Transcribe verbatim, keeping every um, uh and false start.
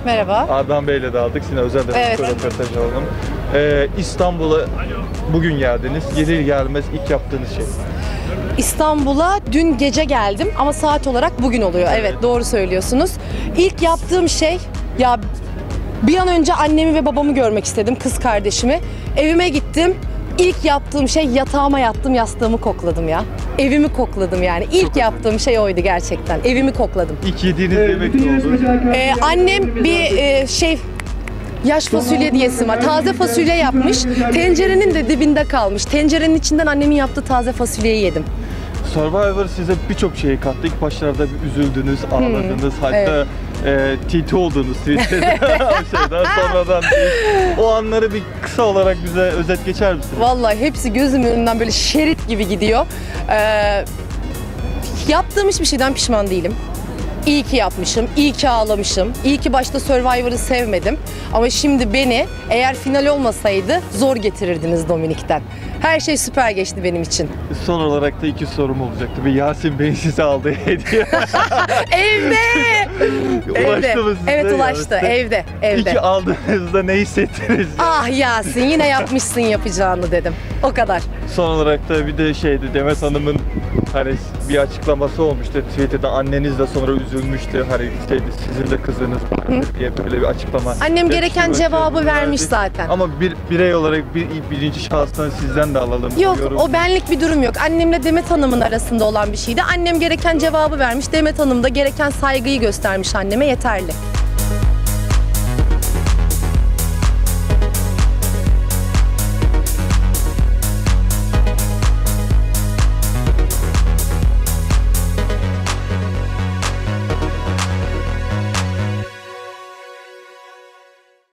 Merhaba. Ardahan Bey'le de aldık. Yine özel de Evet. röportaj alalım. Ee, İstanbul'a bugün geldiniz. Gelir gelmez ilk yaptığınız şey. İstanbul'a dün gece geldim ama saat olarak bugün oluyor. Evet, doğru söylüyorsunuz. İlk yaptığım şey, ya bir an önce annemi ve babamı görmek istedim, kız kardeşimi. Evime gittim. İlk yaptığım şey yatağıma yattım, yastığımı kokladım ya. Evimi kokladım yani. İlk yaptığım şey oydu gerçekten. Evimi kokladım. İlk yediğiniz yemek ne oldu? Ee, annem bir e, şey yaş fasulye diyesi var. Taze fasulye yapmış. Tencerenin de dibinde kalmış. Tencerenin içinden annemin yaptığı taze fasulyeyi yedim. Survivor size birçok şey kattı. İlk başlarda bir üzüldünüz, ağladınız. Hatta evet. e, T T oldunuz Twitter'da. O şeyden sonradan o anları bir kısa olarak bize özet geçer misiniz? Vallahi hepsi gözümün önünden böyle şerit gibi gidiyor. Ee, yaptığım hiçbir şeyden pişman değilim. İyi ki yapmışım, iyi ki ağlamışım, iyi ki başta Survivor'ı sevmedim. Ama şimdi beni eğer final olmasaydı zor getirirdiniz Dominik'ten. Her şey süper geçti benim için. Son olarak da iki sorum olacaktı. Bir Yasin Bey'in size aldığı hediye. Evde! Ulaştı evde. mı size? Evet ulaştı, Yani? evde, evde. İki aldığınızda ne hissettiniz? Ah Yasin, yine yapmışsın yapacağını dedim. O kadar. Son olarak da bir de şeydi, Demet Hanım'ın hani bir açıklaması olmuştu Twitter'da, anneniz de sonra üzülmüştü, hani şeydi, sizin de kızınız diye böyle bir açıklama. Annem gereken Yapıştırmış, cevabı verdi. vermiş zaten. Ama bir birey olarak bir birinci şahıstan sizden de alalım. Yok, Yorum. o benlik bir durum yok. Annemle Demet Hanım'ın arasında olan bir şeydi. Annem gereken cevabı vermiş, Demet Hanım da gereken saygıyı göstermiş anneme, yeterli.